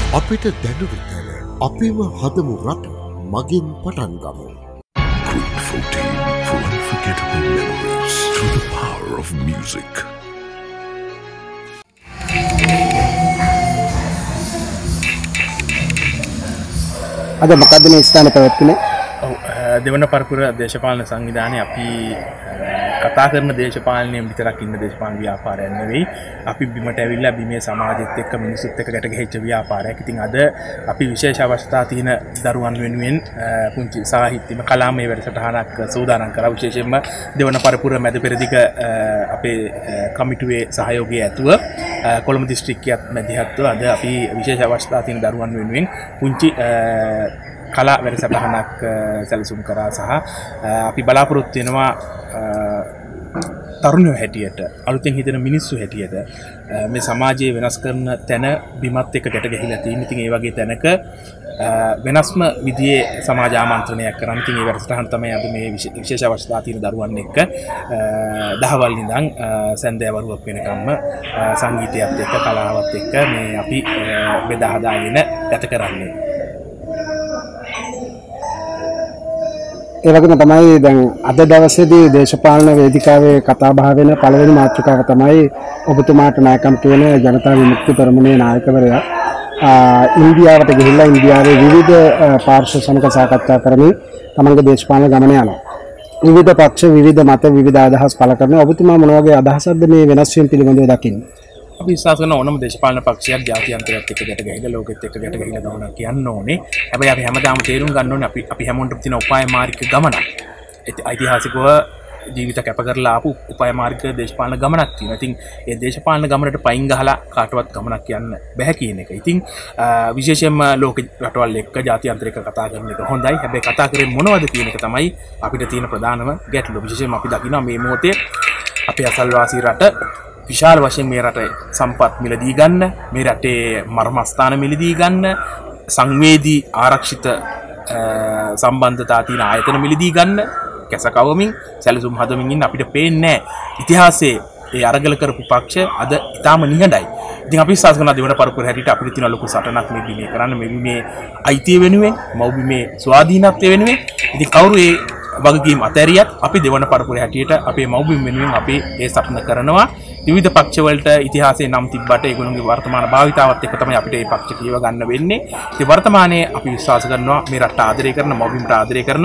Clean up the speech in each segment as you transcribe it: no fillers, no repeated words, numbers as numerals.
අපිට දැනුණු තැන අපිම හදමු රට මගින් පටන් ගමු. Group 14 for unforgettable memories through the power of music. අද මොකද්ද මේ ස්ථානේ පැවැත්වුනේ? දෙවන පරපුර දේශපාලන සංවිධානයේ අපි කතා කරන දේශපාලනයෙන් විතරක් ඉන්න දේශපාලන ව්‍යාපාරයක් නෙවෙයි. අපි බිමට ඇවිල්ලා බිමේ සමාජෙත් එක්ක මිනිස්සුත් එක්ක ගැට ගැහිච්ච ව්‍යාපාරයක්. ඉතින් අද අපි විශේෂ අවස්ථා තියෙන දරුවන් වෙනුවෙන් පුංචි සාහිත්‍යම කලාමය වැඩසටහනක් සූදානම් කරා. විශේෂයෙන්ම දෙවන පරපුර මැද පෙරදිග අපේ කමිටුවේ සහයෝගය ඇතුව කොළඹ දිස්ත්‍රික්කයත් මැදිහත්ව අද අපි විශේෂ අවස්ථා තියෙන දරුවන් වෙනුවෙන් පුංචි කලා වැඩසටහනක් සැලසුම් කරා සහ අපි බලාපොරොත්තු වෙනවා තරුණයෝ හැටියට අලුතෙන් හිතෙන මිනිස්සු හැටියට මේ සමාජයේ වෙනස් කරන තැන බිමත් එක්ක ගැට ගැහිලා තියෙන. ඉතින් ඒ වගේ තැනක වෙනස්ම විදියේ සමාජ ආමන්ත්‍රණයක් කරන්න. ඉතින් ඒ වැඩසටහන තමයි අපි මේ විශේෂ අවස්ථා තියෙන දරුවන් එක්ක දහවල් ඉඳන් සන්ධ්‍යාවරුවක් වෙනකම්ම සංගීතයත් එක්ක කලාවත් එක්ක මේ අපි බෙදා හදාගෙන ගත කරන්නේ. ඒ වගේම තමයි දැන් අද දවසේදී දේශපාලන වේදිකාවේ කතා බහ වෙන පළවෙනි මාතෘකාව තමයි ඔබතුමාට නායකම් කියන ජනතා විමුක්ති පෙරමුණේ නායකවරයා ඉන්දියාවට ගිහිල්ලා ඉන්දියාවේ විවිධ පාර්ශ්ව සමග සාකච්ඡා කරමින් තමන්ගේ දේශපාලන ගමන යනවා. විවිධ පක්ෂ විවිධ මත විවිධ අදහස් පළ කරනවා. ඔබතුමා මොන වගේ අදහසක්ද මේ වෙනස් වීම පිළිබඳව දකින්නේ? අපි විශ්වාස කරන ඕනම දේශපාලන පක්ෂයක් ජාත්‍යන්තරයත් එක්ක ගැට ගැහිලා ලෝකෙත් එක්ක ගැට ගැහිලා ගමනක් කියන්න ඕනේ. හැබැයි අපි හැමදාම තේරුම් ගන්න ඕනේ අපි හැමෝටම තියෙන උපාය මාර්ගික ගමනක්. ඓතිහාසිකව ජීවිත කැප කරලා ආපු උපාය මාර්ගික දේශපාලන ගමනක් තියෙනවා. ඉතින් ඒ දේශපාලන ගමනට පයින් ගහලා කාටවත් ගමනක් යන්න බෑ කියන එක. ඉතින් විශේෂයෙන්ම ලෝක රටවල් එක්ක ජාත්‍යන්තර එක්ක කතා කරන එක හොඳයි. හැබැයි කතා කරේ මොනවද කියන එක තමයි අපිට තියෙන ප්‍රධානම ගැටලුව. විශේෂයෙන්ම අපි දකිනවා මේ මොහොතේ අපේ අසල්වාසී රට විශාල වශයෙන් මේ රටේ සම්පත් මිලදී ගන්න, මේ රටේ මර්මස්ථාන මිලදී ගන්න, සංවේදී ආරක්ෂිත සම්බන්ධතා තියෙන ආයතන මිලදී ගන්න, කැසකවමින් සැලසුම් හදමින් ඉන්න අපිට පේන්නේ නැහැ. ඉතිහාසයේ ඒ අරගල කරපු පක්ෂ අද ඊටාම නිහඬයි. ඉතින් අපි විශ්වාස කරනවා දෙවන පරපුර හැටියට අපිට තියෙන ලොකු සටනක් මේ බිමේ කරන්න, මේ බිමේ අයිතිය වෙනුවෙන්, මව්බිමේ ස්වාධීනත්වය වෙනුවෙන්. ඉතින් කවුරු ඒ වගකීම් අතහැරියත් අපි දෙවන පරපුර හැටියට අපේ මව්බිම වෙනුවෙන් අපි ඒ සටන කරනවා. විවිධ පක්ෂ වලට ඉතිහාසයේ නම් තිබ්බට ඒගොල්ලෝගේ වර්තමාන භාවිතාවත් එක්ක තමයි අපිට මේ පක්ෂ කියව ගන්න වෙන්නේ. ඉතින් වර්තමානයේ අපි විශ්වාස කරනවා මේ රට ආදරය කරන, මව්බිමට ආදරය කරන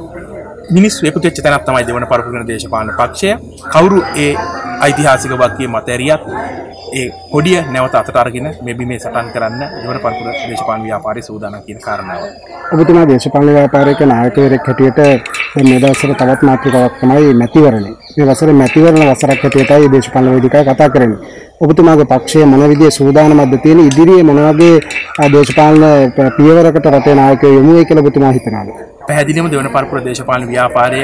මිනිස්සු එකතු වෙච්ච තැනක් තමයි දෙවන පරපුර වෙන දේශපාලන පක්ෂය. කවුරු ඒ ඓතිහාසික වගකීම් අතහැරියත් ඒ කොඩිය නැවත අතට අරගෙන මේ බිමේ සටන් කරන්න දෙවන පරපුර දේශපාලන ව්‍යාපාරයේ සූදානම් කියන කාරණාව. ඔබතුමා දේශපාලන ව්‍යාපාරයක නායකයෙක් හැටියට මේ දවස්වල තවත් මාතෘකාවක් තමයි මැතිවරණය. මේ වසරේ මැතිවරණ වසරක් හැටියටයි දේශපාලන වේදිකාව කතා කරන්නේ. ඔබතුමාගේ පක්ෂයේ මොන විදිහේ සූදානමක්ද තියෙන, ඉදිරියේ මොන වගේ දේශපාලන පියවරකට රටේ නායකයෝ යොමු වෙයි කියලා ඔබතුමා හිතනවාද? පැහැදිලිවම දෙවන පරපුර දේශපාලන ව්‍යාපාරය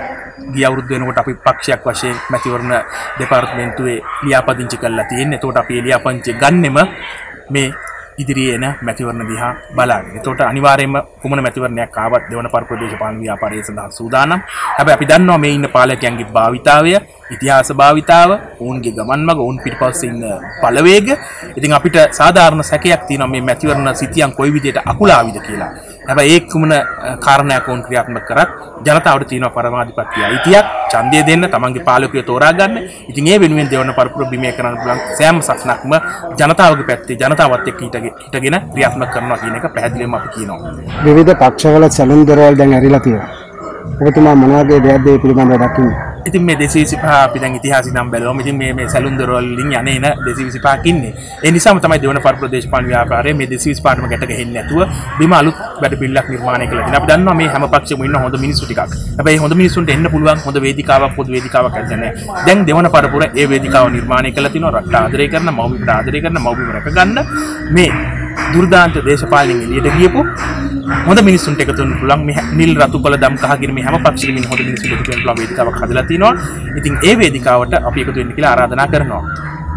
ගිය අවුරුද්ද වෙනකොට අපි පක්ෂයක් වශයෙන් මැතිවරණ දෙපාර්තමේන්තුවේ ලියාපදිංචි කරලා තියෙන්නේ. එතකොට අපි ලියාපදිංචි ගන්නෙම මේ ඉදිරියේ එන මැතිවරණ දිහා බලාගෙන. එතකොට අනිවාර්යයෙන්ම කුමන මැතිවරණයක් ආවත් දෙවන පරපුර දේශපාලන ව්‍යාපාරයේ සඳහා සූදානම්. හැබැයි අපි දන්නවා මේ ඉන්න පාලකයන්ගේ භාවිතාවය, ඉතිහාස භාවිතාව, ඔවුන්ගේ ගමන් මඟ, ඔවුන් පිටපස්සේ ඉන්න බලවේග. ඉතින් අපිට සාධාරණ සැකයක් තියෙනවා මේ මැතිවරණ සිතියන් කොයි විදිහට අකුලාවිද කියලා. හැබැයි ඒ කුමන කාරණයක් වුන් ක්‍රියාත්මක කරත් ජනතාවට තියෙන පරමාධිපත්‍ය අයිතියක්, ඡන්දය දෙන්න, තමන්ගේ පාලකයෝ තෝරා ගන්න. ඉතින් ඒ වෙනුවෙන් දෙවන පරපුර බිමේ කරන්න පුළුවන් සෑම සක්නක්ම ජනතාවගේ පැත්තේ ජනතාවත් එක්ක හිටගෙන ක්‍රියාත්මක කරනවා කියන එක පැහැදිලිවම අපි කියනවා. විවිධ පක්ෂවල සැලුම් දොරවල් දැන් ඇරිලා තියෙනවා. ඔබතුමා මොන වගේ දෙයක්ද මේ පිළිබඳව දකින්නේ? ඉතින් මේ 225 අපි දැන් ඉතිහාසික නම් බැලුවම ඉතින් මේ සැලුම් දොරවල් වලින් යන්නේ 225ක් ඉන්නේ. ඒ නිසාම තමයි දෙවන පරපුර දේශපාලන ව්‍යාපාරයේ මේ 225ටම ගැට ගැහෙන්නේ නැතුව බිම අලුත් වැඩ පිළිලක් නිර්මාණය කළා. ඉතින් අපි දන්නවා මේ හැම පක්ෂෙම ඉන්න හොඳ මිනිස්සු ටිකක්. හැබැයි හොඳ මිනිස්සුන්ට එන්න පුළුවන් හොඳ වේදිකාවක්, පොදු වේදිකාවක් ඇත්තනේ. දැන් දෙවන පරපුර ඒ වේදිකාව නිර්මාණය කළා තිනවා. රට ආදරය කරන, මව්බිමට ආදරය කරන, මව්බිම රැක ගන්න මේ දුර්දාන්ත දේශපාලනයෙන් එළියට ගියපු හොඳ මිනිස්සුන්ට එකතු වෙන්න පුළුවන්. මේ නිල් රතු කොළ දම් කහ කියන මේ හැම පක්ෂෙකින් ඉන්න හොඳ මිනිස්සුන්ට එකතු වෙන්න පුළුවන් වේදිකාවක් හදලා තිනවා. ඉතින් ඒ වේදිකාවට අපි එකතු වෙන්න කියලා ආරාධනා කරනවා.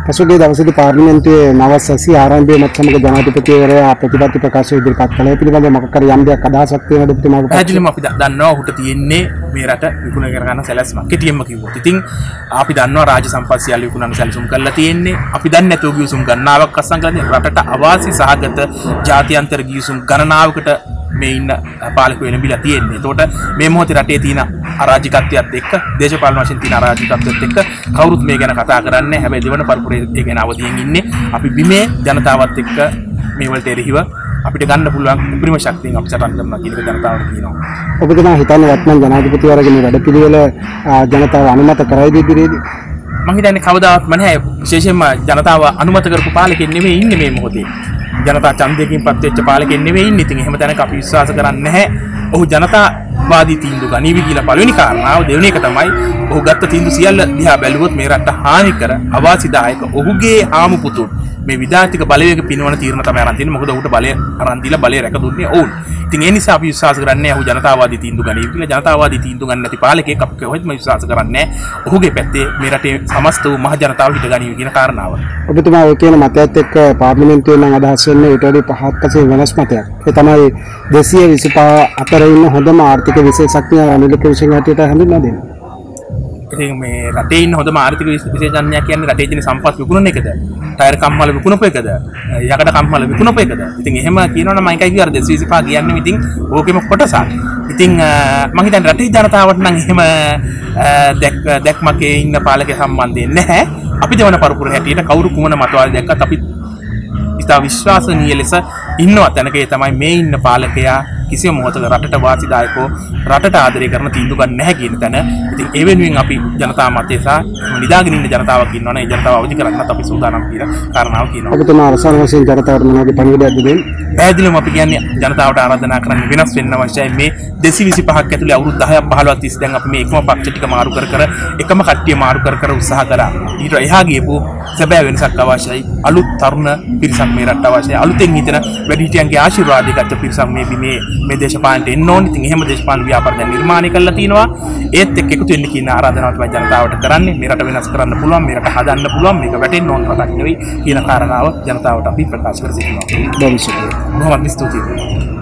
පසුගිය දවසේදී පාර්ලිමේන්තුවේ නව සැසිය ආරම්භයේත් සමග ජනාධිපතිවරයා ප්‍රතිපත්ති ප්‍රකාශ ඉදිරිපත් කළේ පිළිබඳව මොකක් හරි යම් දෙයක් අදහසක් තියෙනවද ඔබතුමාගේ? පැහැදිලිවම අපි දන්නවා ඔහුට තියෙන්නේ මේ රට විකුණ කරගන්න සැලැස්මක්. කෙටියෙන්ම කිව්වොත් ඉතින් අපි දන්නවා රාජ්‍ය සම්පත් සියල්ල විකුණන්න සැලසුම් කරලා තියෙන්නේ. අපි දන්නේ නැතුව ගිවිසුම් ගණනාවක් අත්සන් කරන්නේ රටට අවාසි සහගත ජාත්‍යන්තර ගිවිසුම් ගණනාවකට මේ ඉන්න පාලක වෙනබිලා තියෙන්නේ. ඒතකොට මේ මොහොතේ රටේ තියෙන අරාජිකත්වයත් එක්ක දේශපාලන වශයෙන් තියෙන අරාජිකත්වයත් එක්ක කවුරුත් මේ ගැන කතා කරන්නේ. හැබැයි දෙවන පරපුරේ ඒ ගැන අවදියෙන් ඉන්නේ. අපි බිමේ ජනතාවත් එක්ක මේ වලට එරෙහිව අපිට ගන්න පුළුවන් උපරිම ශක්තියෙන් අපි සටන් කරනවා කියන එක ජනතාවට කියනවා. ඔබතුමා හිතන්නේ වත්මන් ජනාධිපතිවරයාගේ වැඩ පිළිවෙල ජනතාව අනුමත කරයිද ඉදිරියේදී? මම හිතන්නේ කවදාවත්ම නැහැ. විශේෂයෙන්ම ජනතාව අනුමත කරපු පාලකෙක් නෙමෙයි ඉන්නේ මේ මොහොතේ. ජනතා ඡන්දයකින් පත් වෙච්ච පාලකෙක් නෙවෙයි ඉන්නේ. ඉතින් එහෙම තැනක අපි විශ්වාස කරන්නේ නැහැ. ඔහු ජනතාවාදී තීන්දුව ගනීවි කියලා පළවෙනි කාරණාව. දෙවෙනි එක තමයි ඔහු ගත්ත තීන්දුව සියල්ල දිහා බැලුවොත් මේ රටට හානි කර අවාසිදායක ඔහුගේ ආමු පුතුන් මේ විධාතික බලවේග පිනවන තීරණ තමයි අරන් තියෙන්නේ. මොකද ඔහුට බලය අරන් දීලා බලය රැක දුන්නේ ඔවුන්. ඉතින් ඒ නිසා අපි විශ්වාස කරන්නේ ඔහු ජනතාවාදී තීන්දුව ගනීවි කියලා. ජනතාවාදී තීන්දුව ගන්න නැති පාලකයෙක් අපි කොහෙත්ම විශ්වාස කරන්නේ නැහැ. ඔහුගේ පැත්තේ මේ රටේ සමස්ත වූ මහ ජනතාව හිට ගනීවි කියන කාරණාව. ඔබතුමා ඔය කියන මතයත් එක්ක පාර්ලිමේන්තුවේ නම් අදහස් වෙන්නේ ඊට වඩා පහත් පසේ වෙනස් මතයක්. ඒ තමයි 225 අතර ඉන්න හොඳම ආර්ථික විශේෂඥ රනිල් කුරුසිංහ හැටියට හඳුන්වා දෙන්නේ. ඉතින් මේ රටේ ඉන්න හොඳම ආර්ථික විශේෂඥයා කියන්නේ රටේ තියෙන සම්පත් විකුණන එකද? ටයර් කම්මල විකුණපු එකද? යකඩ කම්මල විකුණපු එකද? ඉතින් එහෙම කියනවනම් මම එකයි කිව්වා 225 කියන්නේ ඉතින් ඕකෙම කොටසක්. ඉතින් මම හිතන්නේ රටේ ජනතාවට නම් එහෙම දැක්මක ඉන්න පාලකයා සම්බන්ධයෙන් නැහැ. අපි දෙවන පරපුර හැටියට කවුරු කුමන මතවාද දැක්කත් අපි ඉතා විශ්වාසනීය ලෙස ඉන්නවා. තැනක ඒ තමයි මේ ඉන්න පාලකයා කිසිම මොහොතක රටට වාසිදායකව රටට ආදරය කරන තීන්දුව ගන්න නැහැ කියන තැන. ඉතින් ඒ වෙනුවෙන් අපි ජනතා මතය සහ නිදාගෙන ඉන්න ජනතාවක් ඉන්නවනේ ඒ ජනතාව අවදි කරන්නත් අපි සූදානම් කියලා කාරණාව කියනවා. ඔබතුමා අවසාන වශයෙන් ජනතාවට මොනවද පණිවිඩයක් දෙන්නේ? පැහැදිලිවම අපි කියන්නේ ජනතාවට ආරාධනා කරන්නේ වෙනස් වෙන්න අවශ්‍යයි. මේ 225ක් ඇතුලේ අවුරුදු 10ක් 15ක් තිස්සේ දැන් අපි මේ එකම පක්ෂ ටික මාරු කර එකම කට්ටිය මාරු කර උත්සාහ කරා. ඊට එහා ගියපු සැබෑ වෙනසක් අවශ්‍යයි. අලුත් තරුණ පිරිසක් මේ රටට අවශ්‍යයි. අලුතෙන් හිතන වැඩිහිටියන්ගේ ආශිර්වාදය ගත්ත පිරිසක් මේ දේශපාලනයට එන්න ඕනේ. ඉතින් එහෙම දේශපාලන ව්‍යාපාර දැන් නිර්මාණය කරලා තිනවා. ඒත් එක්ක එකතු වෙන්න කියන ආරාධනාව තමයි ජනතාවට කරන්නේ. මේ රට වෙනස් කරන්න පුළුවන්, මේ රට හදන්න පුළුවන්, මේක වැටෙන්න ඕන රටක් නෙවෙයි කියන කාරණාව ජනතාවට අපි ප්‍රකාශ කර සිටිනවා. බොහොම ස්තුතියි. බොහොම ස්තුතියි.